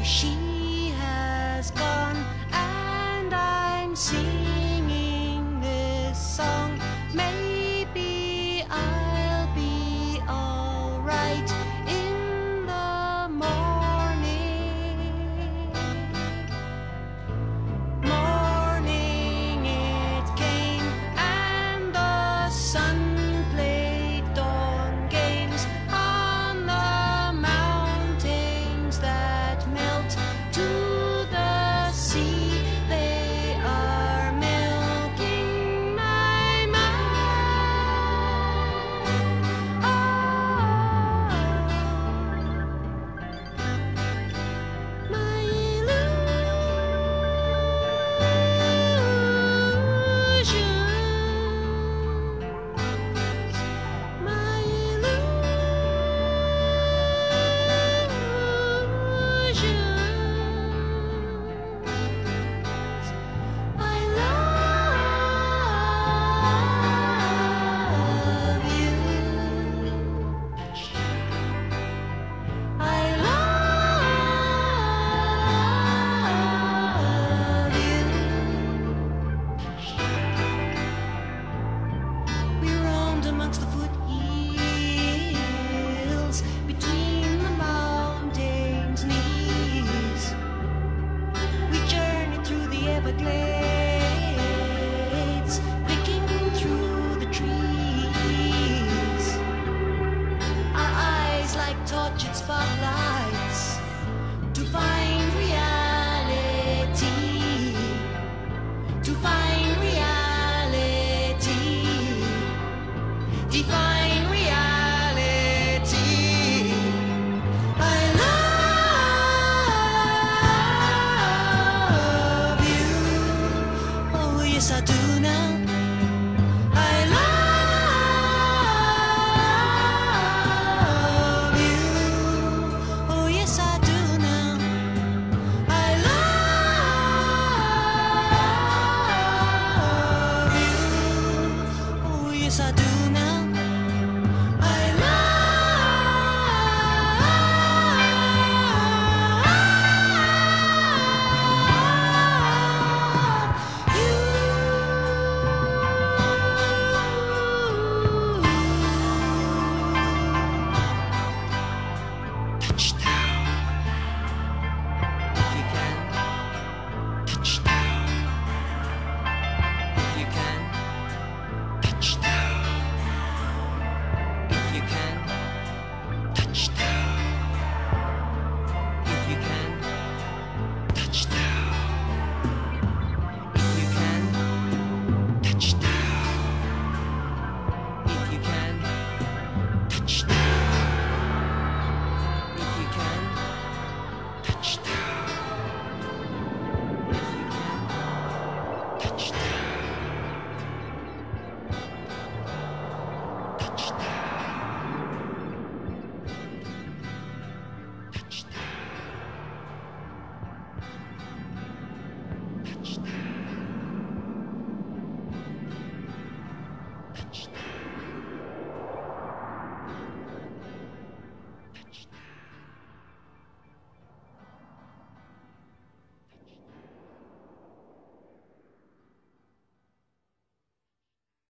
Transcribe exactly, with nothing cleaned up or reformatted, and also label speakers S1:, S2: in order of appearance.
S1: She has gone, and I'm singing this song. Maybe I'll be alright in the morning. Morning it came, and the sun played dawn games on the mountains that melt to the sea. They are milking my mind. Oh, my illusions, my illusions. I love you. I love you. We roamed amongst the foothills, between the mountains' knees. We journeyed through the Everglades, picking through the trees. Our eyes like tortured spotlights to find reality, to find reality, define reality. I love you. Oh, yes, I do now. I love you. Oh, yes, I do now. I love you. Oh, yes, I do now. I love you. Touchdown. If you can. Touchdown. If you can. Touchdown. If you can.